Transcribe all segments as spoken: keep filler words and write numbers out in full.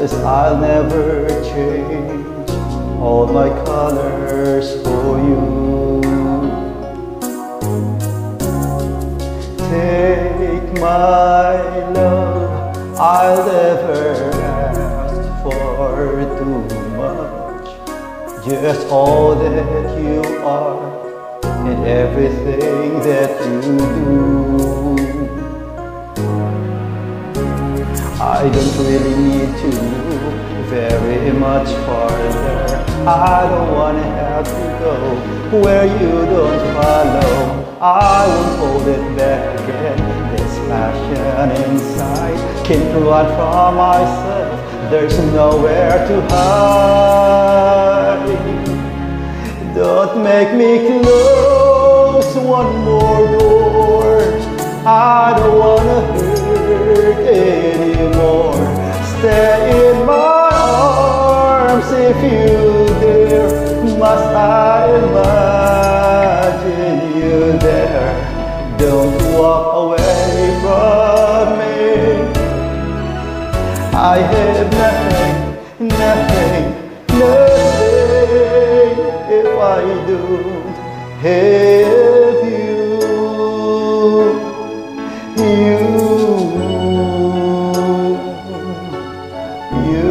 'cause I'll never change all my colors for you. Take my love, I'll never ask for too much. Just all that you are and everything that you do. I don't really need to move very much farther. I don't wanna have to go where you don't follow. I won't hold it back again. This passion inside can't run from myself. There's nowhere to hide. Don't make me close one more door. I don't wanna hurt anymore. Stay in my arms if you dare. Must I imagine you there? Don't walk away from me. I have nothing, nothing, nothing if I don't have you. You, you,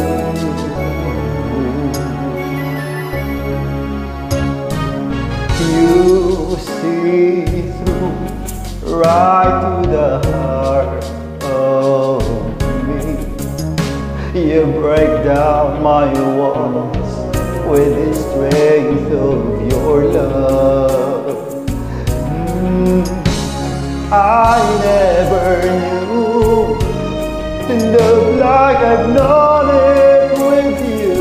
you see through right to the heart of me. You break down my walls with the strength of your love. Mm. I never knew love like I've known it with you.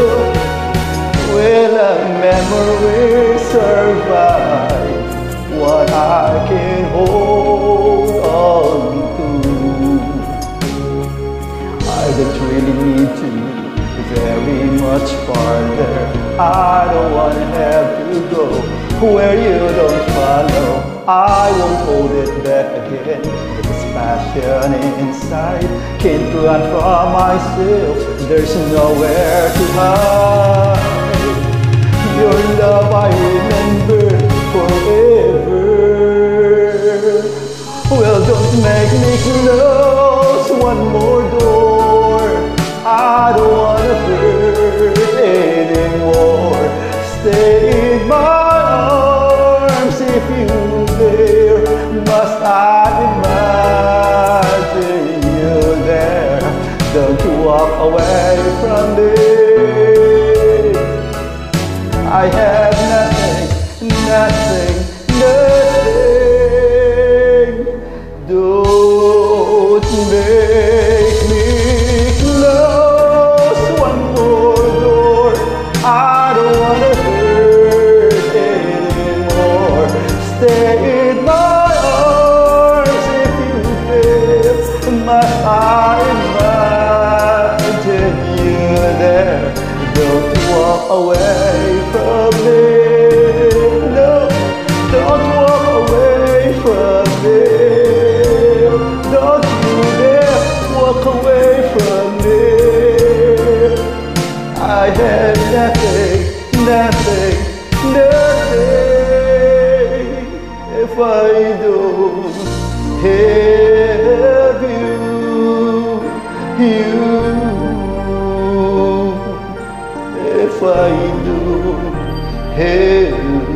Will a memory survive what I can hold on to? I don't really need to very much farther. I don't want to have to go where you don't follow. I won't hold it back again. This passion inside can't run from myself. There's nowhere to hide. Your love I remember forever. Well, don't make me close one more door. I don't wanna hurt anymore. Stay in my arms if you dare. Must I imagine you there? Don't walk away from me. I have nothing, nothing, nothing. Don't make me close one more door. I don't wanna hurt anymore. Stay in my arms if you dare. Must I imagine you there? Don't walk away from me. No, don't walk away from me. Don't you dare walk away from me. I have nothing, nothing, nothing if I don't have you, you. If I don't have